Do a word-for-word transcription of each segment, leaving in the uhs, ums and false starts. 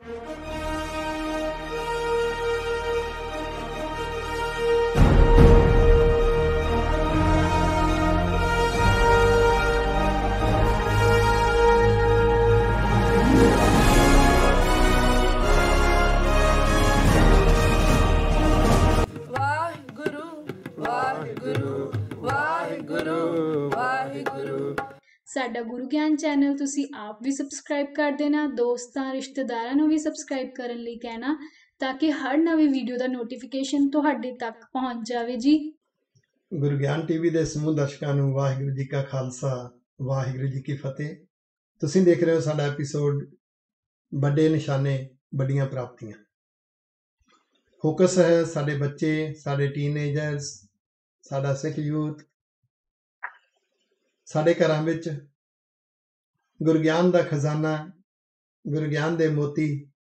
साडा गुरु ज्ञान चैनल तुसी आप भी सबसक्राइब कर देना, दोस्तां रिश्तेदारां नूं भी सबसक्राइब करन लई कहना ताकि हर नवी वीडियो दा नोटिफिकेशन तुहाडे तक पहुंच जावे जी। गुरु ज्ञान टीवी दे समूह दर्शकां नूं वाहिगुरू जी का खालसा वाहिगुरू जी की फतेह। तुसीं देख रहे हो साडा एपीसोड बड़े निशाने बड़ियां प्राप्तियां। फोकस है साडे बच्चे, साडे टीनेजर्स, साडा सिख यूथ, साडे घरां विच गुरु ज्ञान दा खजाना, गुरु ज्ञान दे मोती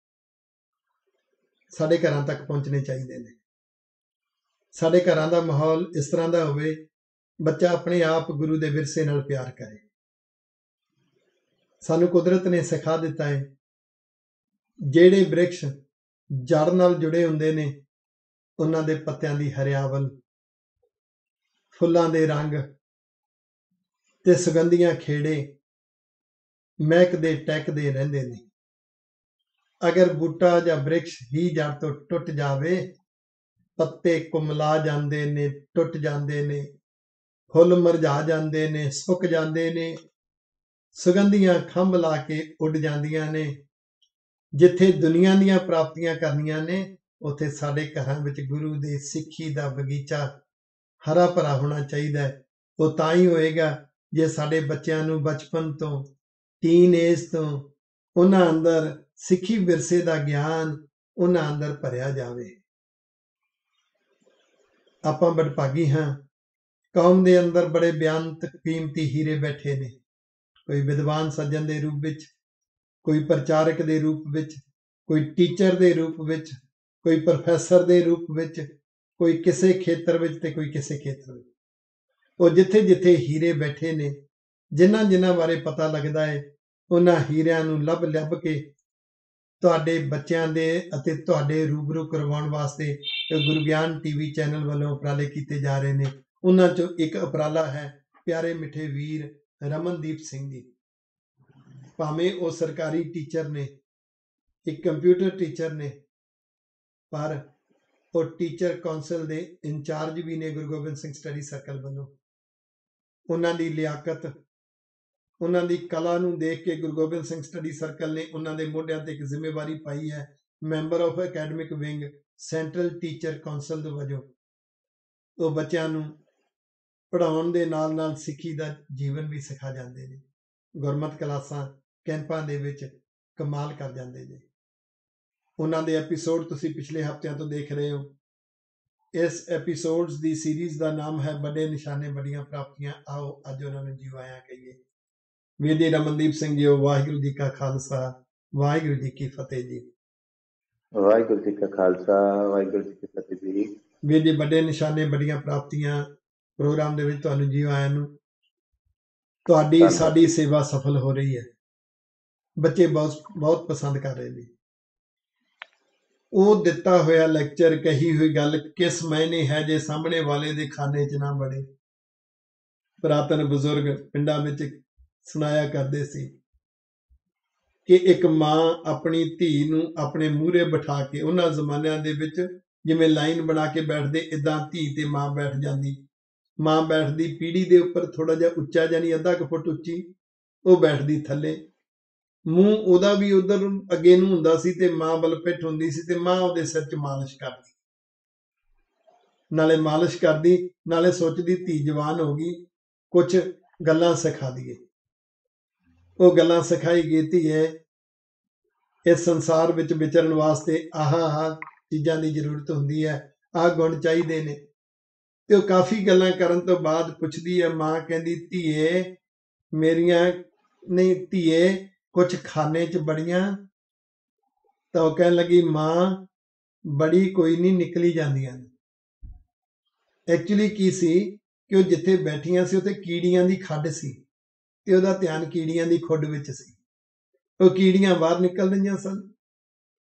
साडे घरां तक पहुंचने चाहिए ने। साडे घरां दा माहौल इस तरह दा होवे, बच्चा अपने आप गुरु दे विरसे नाल प्यार करे। सानू कुदरत ने सिखा दिता है, जेड़े वृक्ष जड़ नाल जुड़े हुंदे ने उन्हां दे पत्तियां दी हरियावल, फुल्लां दे रंग ते सुगंधियां खेड़े महकदे टहकदे रहिंदे ने। अगर बूटा जां वृक्ष ही जड़ तो टुट जावे, पत्ते कुमला जांदे ने, टुट जांदे ने, फुੱਲ मुरझा जांदे ने, सुक जांदे ने, सुगंधियां खंभ ला के उड़ जांदियां ने। जिथे दुनिया दीयां प्राप्तियां करनियां ने, उत्थे साडे घरां विच गुरु दे सिੱਖੀ दा बगीचा हरा भरा होना चाहिए। वो तां ही होएगा जे साडे बच्चिआं नूं बचपन तो टीन एज तो उन्हां अंदर सिੱਖੀ विरसे दा ज्ञान उन्हां अंदर भरिया जावे। आपां बडभागी हां, कौम दे अंदर बड़े बेअंत कीमती हीरे बैठे ने। कोई विद्वान सज्जन दे रूप विच, कोई प्रचारक दे रूप विच, कोई टीचर दे रूप विच, कोई प्रोफैसर दे रूप विच, कोई किसे खेतर विच ते कोई किसे खेतर विच। ਉਹ जिथे जिथे हीरे बैठे ने, जिन्हां जिन्हां बारे पता लगदा है, उन्हां हीरिਆਂ ਨੂੰ ਲੱਭ ਲੱਭ ਕੇ ਤੁਹਾਡੇ ਬੱਚਿਆਂ ਦੇ ਅਤੇ ਤੁਹਾਡੇ ਰੂਬਰੂ ਕਰਵਾਉਣ ਵਾਸਤੇ ਗੁਰੂ ਗਿਆਨ ਟੀਵੀ ਚੈਨਲ ਵੱਲੋਂ ਉਪਰਾਲੇ ਕੀਤੇ ਜਾ ਰਹੇ ਨੇ। ਉਹਨਾਂ ਚੋਂ ਇੱਕ ਉਪਰਾਲਾ ਹੈ ਪਿਆਰੇ ਮਿੱਠੇ ਵੀਰ ਰਮਨਦੀਪ ਸਿੰਘ ਜੀ। ਭਾਵੇਂ ਉਹ ਸਰਕਾਰੀ ਟੀਚਰ ਨੇ, ਇੱਕ ਕੰਪਿਊਟਰ ਟੀਚਰ ਨੇ, ਪਰ ਉਹ ਟੀਚਰ ਕੌਂਸਲ ਦੇ ਇੰਚਾਰਜ ਵੀ ਨੇ ਗੁਰੂ ਗੋਬਿੰਦ ਸਿੰਘ ਸਟੱਡੀ ਸਰਕਲ ਵੱਲੋਂ। ਉਹਨਾਂ ਦੀ ਲਿਆਕਤ, ਉਹਨਾਂ ਦੀ ਕਲਾ ਨੂੰ ਦੇਖ ਕੇ ਗੁਰੂ ਗੋਬਿੰਦ ਸਿੰਘ ਸਟੱਡੀ ਸਰਕਲ ਨੇ ਉਹਨਾਂ ਦੇ ਮੋਢਿਆਂ ਤੇ ਇੱਕ ਜ਼ਿੰਮੇਵਾਰੀ ਪਾਈ ਹੈ, member of academic wing central teacher council ਦੇ ਵਜੋਂ। ਉਹ ਬੱਚਿਆਂ ਨੂੰ ਪੜ੍ਹਾਉਣ ਦੇ ਨਾਲ ਨਾਲ ਸਿੱਖੀ ਦਾ ਜੀਵਨ ਵੀ ਸਿਖਾ ਜਾਂਦੇ ਨੇ। ਗੁਰਮਤਿ ਕਲਾਸਾਂ ਕੈਂਪਾਂ ਦੇ ਵਿੱਚ ਕਮਾਲ ਕਰ ਜਾਂਦੇ ਨੇ। ਉਹਨਾਂ ਦੇ ਐਪੀਸੋਡ ਤੁਸੀਂ ਪਿਛਲੇ ਹਫ਼ਤਿਆਂ ਤੋਂ ਦੇਖ ਰਹੇ ਹੋ। इस एपीसोड्स दी सीरीज का नाम है बड़े निशाने बड़ियां प्राप्तियां। आओ अज उन्होंने जी आया कहिए। वीर जी रमनदीप सिंह जी, वाहिगुरू जी का खालसा वाहिगुरू जी की फतेह जी। वाहिगुरू जी का खालसा वाहिगुरू जी की फतेह जी। वीर जी बड़े निशाने बड़ियां प्राप्तियां प्रोग्राम दे विच तुहानू जी आया नू। तुहाडी साडी सेवा सफल हो रही है। बच्चे बहुत बहुत पसंद कर रहे हैं। ਉਹ ਦਿੱਤਾ ਹੋਇਆ ਲੈਕਚਰ, ਕਹੀ ਹੋਈ ਗੱਲ ਕਿਸ ਮਾਇਨੇ ਹੈ ਜੇ ਸਾਹਮਣੇ ਵਾਲੇ ਦੇ ਖਾਨੇ 'ਚ ਨਾ ਬੜੇ। ਪੁਰਾਤਨ ਬਜ਼ੁਰਗ ਪਿੰਡਾਂ ਵਿੱਚ ਸੁਣਾਇਆ ਕਰਦੇ ਸੀ ਕਿ ਇੱਕ ਮਾਂ ਆਪਣੀ ਧੀ ਨੂੰ ਆਪਣੇ ਮੂਹਰੇ ਬਿਠਾ ਕੇ, ਉਹਨਾਂ ਜ਼ਮਾਨਿਆਂ ਦੇ ਵਿੱਚ ਜਿਵੇਂ ਲਾਈਨ ਬਣਾ ਕੇ ਬੈਠਦੇ, ਇਦਾਂ ਧੀ ਤੇ ਮਾਂ ਬੈਠ ਜਾਂਦੀ। ਮਾਂ ਬੈਠਦੀ ਪੀੜੀ ਦੇ ਉੱਪਰ ਥੋੜਾ ਜਿਹਾ ਉੱਚਾ, ਜਾਨੀ ਅੱਧਾ ਕੁ ਫੁੱਟ ਉੱਚੀ, ਉਹ ਬੈਠਦੀ ਥੱਲੇ। ਮੂੰਹ ਉਹਦਾ ਵੀ ਉਧਰ ਅੱਗੇ ਨੂੰ ਹੁੰਦਾ ਸੀ ਤੇ ਮਾਂ ਵੱਲ ਪਿੱਠ ਹੁੰਦੀ ਸੀ ਤੇ ਮਾਂ ਉਹਦੇ ਸਿਰ 'ਚ ਮਾਲਿਸ਼ ਕਰਦੀ। ਨਾਲੇ ਮਾਲਿਸ਼ ਕਰਦੀ, ਨਾਲੇ ਸੋਚਦੀ ਧੀ ਜਵਾਨ ਹੋ ਗਈ, ਕੁਛ ਗੱਲਾਂ ਸਿਖਾ ਦਈਏ। ਉਹ ਗੱਲਾਂ ਸਿਖਾਈ ਗਈ, ਧੀਏ ਇਸ ਸੰਸਾਰ ਵਿੱਚ ਵਿਚਰਨ ਵਾਸਤੇ ਆਹ ਆਹ ਚੀਜ਼ਾਂ ਦੀ ਜ਼ਰੂਰਤ ਹੁੰਦੀ ਹੈ, ਆਹ ਗੁਣ ਚਾਹੀਦੇ ਨੇ। ਤੇ ਉਹ ਕਾਫੀ ਗੱਲਾਂ ਕਰਨ ਤੋਂ ਬਾਅਦ ਪੁੱਛਦੀ ਹੈ, ਮਾਂ ਕਹਿੰਦੀ ਧੀਏ ਮੇਰੀਆਂ ਨਹੀਂ, ਧੀਏ कुछ खाने च बड़ियां। तो कह लगी मां बड़ी कोई नहीं निकली जांदियां। एक्चुअली की सी कि वो जिथे बैठियां सी उत्थे कीड़ियां दी खड्ड सी ते ओहदा ध्यान कीड़ियां दी खुड विच सी। वो कीड़ियां बाहर निकल रहीआं सन